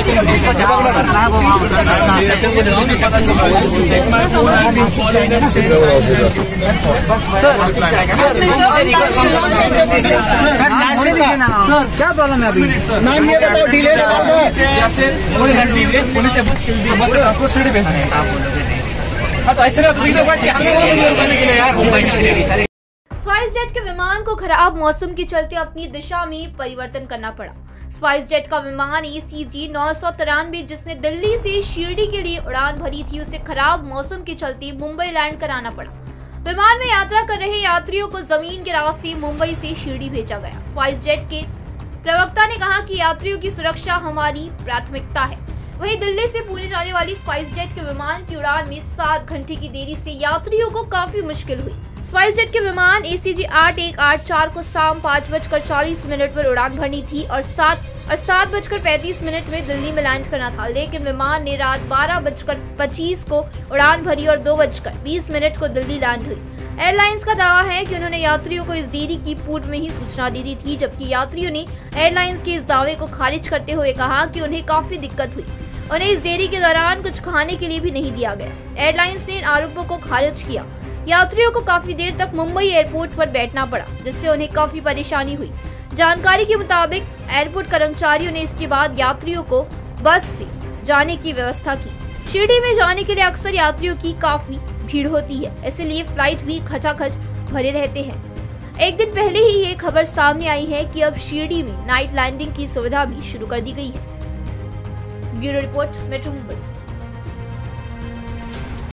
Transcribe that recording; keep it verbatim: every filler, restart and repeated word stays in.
क्या प्रॉब्लम है अभी? मैम ये बताओ, डिले स्पाइस जेट के विमान को खराब मौसम के चलते अपनी दिशा में परिवर्तन करना पड़ा। स्पाइस जेट का विमान ए सी जी नौ सौ तिरानवे जिसने दिल्ली से शिरडी के लिए उड़ान भरी थी, उसे खराब मौसम के चलते मुंबई लैंड कराना पड़ा। विमान में यात्रा कर रहे यात्रियों को जमीन के रास्ते मुंबई से शिरडी भेजा गया। स्पाइस जेट के प्रवक्ता ने कहा कि यात्रियों की सुरक्षा हमारी प्राथमिकता है। वहीं दिल्ली से पुणे जाने वाली स्पाइस जेट के विमान की उड़ान में सात घंटे की देरी से यात्रियों को काफी मुश्किल हुई। स्पाइस जेट के विमान ए सी जी आठ एक आठ चार को शाम पाँच बजकर चालीस मिनट पर उड़ान भरनी थी और सात और सात बजकर पैंतीस मिनट में दिल्ली में लैंड करना था, लेकिन विमान ने रात बारह बजकर पच्चीस को उड़ान भरी और दो बजकर बीस मिनट को दिल्ली लैंड हुई। एयरलाइंस का दावा है कि उन्होंने यात्रियों को इस देरी की पूर्व में ही सूचना दे दी थी, जबकि यात्रियों ने एयरलाइंस के इस दावे को खारिज करते हुए कहा कि उन्हें काफी दिक्कत हुई। उन्हें इस देरी के दौरान कुछ खाने के लिए भी नहीं दिया गया। एयरलाइंस ने इन आरोपों को खारिज किया। यात्रियों को काफी देर तक मुंबई एयरपोर्ट पर बैठना पड़ा, जिससे उन्हें काफी परेशानी हुई। जानकारी के मुताबिक एयरपोर्ट कर्मचारियों ने इसके बाद यात्रियों को बस से जाने की व्यवस्था की। शिरडी में जाने के लिए अक्सर यात्रियों की काफी भीड़ होती है, इसलिए फ्लाइट भी खचाखच भरे रहते हैं। एक दिन पहले ही ये खबर सामने आई है कि अब शिरडी में नाइट लैंडिंग की सुविधा भी शुरू कर दी गई है। Bureau report, metro Mumbai.